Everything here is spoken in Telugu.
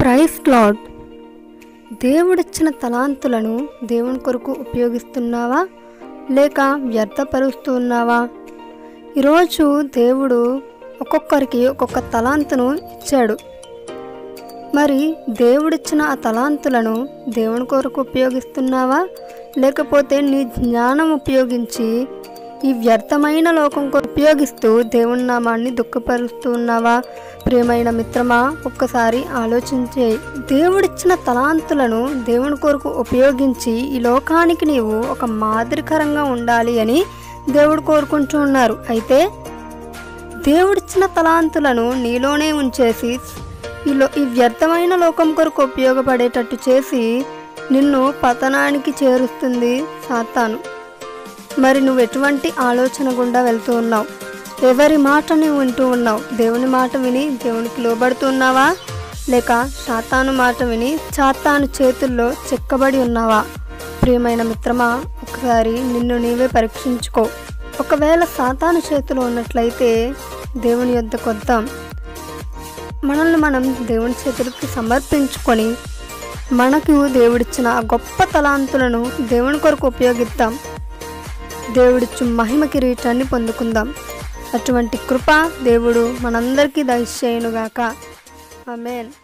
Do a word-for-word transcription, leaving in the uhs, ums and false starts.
Praise lord. దేవుడిచ్చిన తలాంతులను దేవుని కొరకు ఉపయోగిస్తున్నావా లేక వ్యర్థపరుస్తూ ఉన్నావా? ఈరోజు దేవుడు ఒక్కొక్కరికి ఒక్కొక్క తలాంతును ఇచ్చాడు. మరి దేవుడిచ్చిన ఆ తలాంతులను దేవుని కొరకు ఉపయోగిస్తున్నావా లేకపోతే నీ జ్ఞానం ఉపయోగించి ఈ వ్యర్థమైన లోకం కొరకు ఉపయోగిస్తూ దేవుని నామాన్ని దుఃఖపరుస్తూ ఉన్నావా? ప్రియమైన మిత్రమా, ఒక్కసారి ఆలోచించే. దేవుడిచ్చిన తలాంతులను దేవుని కొరకు ఉపయోగించి ఈ లోకానికి నీవు ఒక మాదిరికరంగా ఉండాలి అని దేవుడు కోరుకుంటూ ఉన్నారు. అయితే దేవుడిచ్చిన తలాంతులను నీలోనే ఉంచేసి ఈలో ఈ వ్యర్థమైన లోకం కొరకు ఉపయోగపడేటట్టు చేసి నిన్ను పతనానికి చేరుస్తుంది సాతాను. మరి నువ్వు ఎటువంటి ఆలోచన గుండా వెళ్తూ ఉన్నావు? ఎవరి మాట నువ్వు వింటూ ఉన్నావు? దేవుని మాట విని దేవునికి లోబడుతున్నావా లేక సాతాను మాట విని సాతాను చేతుల్లో చెక్కబడి ఉన్నావా? ప్రియమైన మిత్రమా, ఒకసారి నిన్ను నీవే పరీక్షించుకో. ఒకవేళ సాతాను చేతిలో ఉన్నట్లయితే దేవుని యొద్దకు వద్దాం. మనల్ని మనం దేవుని చేతులకి సమర్పించుకొని మనకు దేవుడిచ్చిన ఆ గొప్ప తలాంతులను దేవుని కొరకు ఉపయోగిద్దాం. దేవుడిచ్చు మహిమ కిరీటాన్ని పొందుకుందాం. అటువంటి కృప దేవుడు మనందరికీ దయచేయునుగాక. ఆమేన్.